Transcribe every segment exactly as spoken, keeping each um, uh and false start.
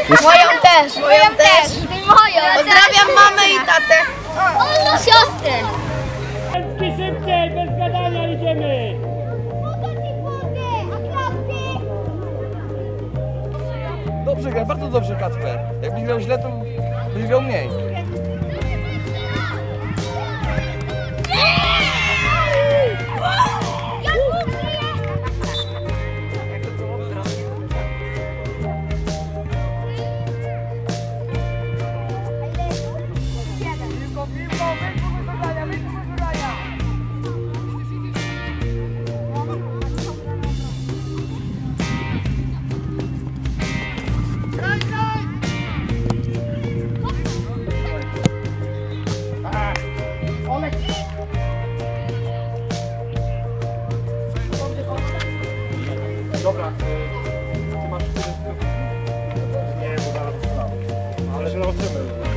Moją też, moją też. Moją. Pozdrawiam mamę i tatę. Siostrę. Szybciej, bez gadania idziemy! Dobrze gra, bardzo dobrze Kacper. Jakbyś grał źle, to byś grał mniej. Dobra, ty masz nie, bo zaraz znam. Ale zobaczymy.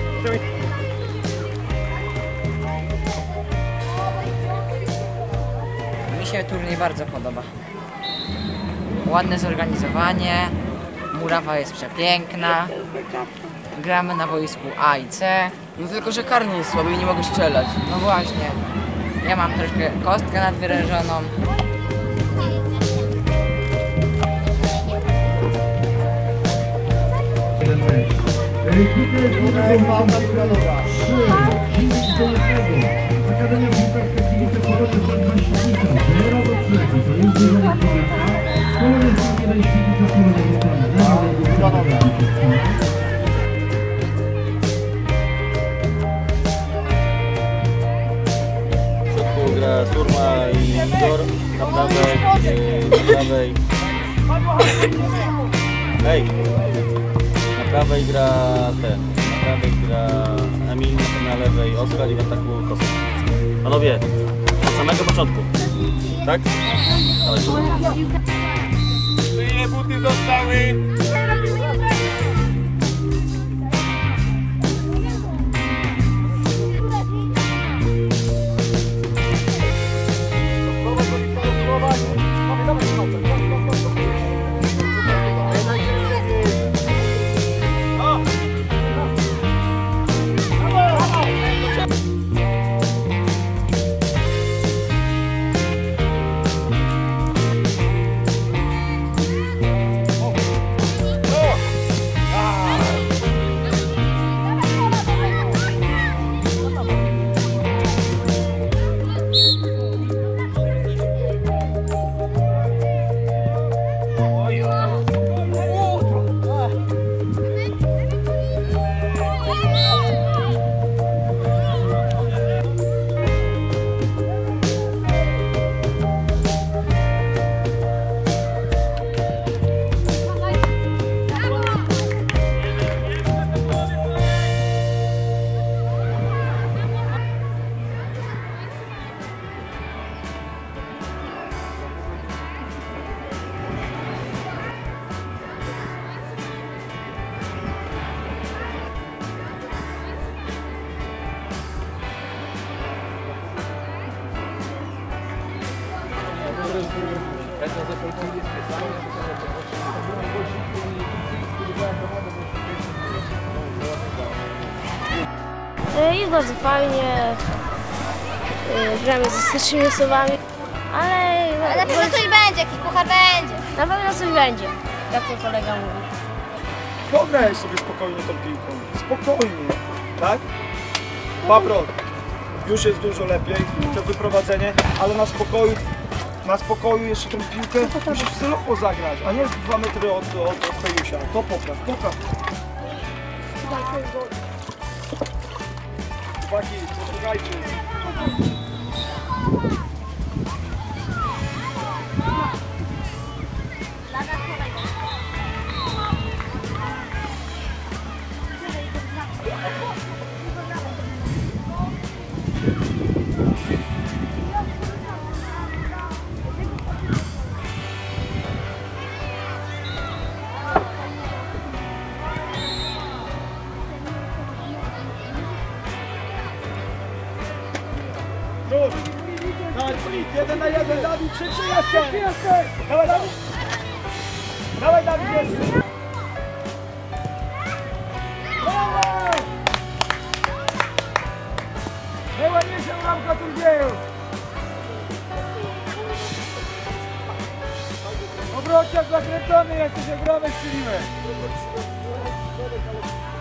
Mi się turniej bardzo podoba. Ładne zorganizowanie, murawa jest przepiękna, gramy na boisku A i C. No tylko, że karny jest słaby i nie mogę strzelać. No właśnie, ja mam troszkę kostkę nadwyrężoną. Akademia Piłkarska Kibice Poroty Brzędna Świdnica zero do trzech. To jest dużo powiata. Kolejny jeden Świdnica Poroty W środku gra Surma i Igor, na prawej, na prawej. Hej! Na prawej gra ten, na prawej gra Emil, na lewej Oskar i w ataku Kostek. Panowie, od samego początku, tak? Dawaj. Czyje buty zostały? Jest bardzo fajnie, gramy ze starszymi osobami, ale... Ale na pewno coś będzie, jakiś puchar będzie. Na pewno coś będzie, jak to kolega mówi. Pograj sobie spokojnie tą piłką, spokojnie, tak? Paprot, już jest dużo lepiej, to wyprowadzenie, ale na spokoju, na spokoju jeszcze tą piłkę musisz celowo zagrać, a nie dwa metry od, od, od Fejusia. To popraw, popraw. Chłopaki, posłuchajcie. Dawaj, Filip, jeden na jeden, Dawid, szybszy jesteś! Dawaj, Dawid! Dawaj, Dawid, jeszcze! bramka turnieju! Obrociak zakręcony jesteś, jak bramę strzelimy!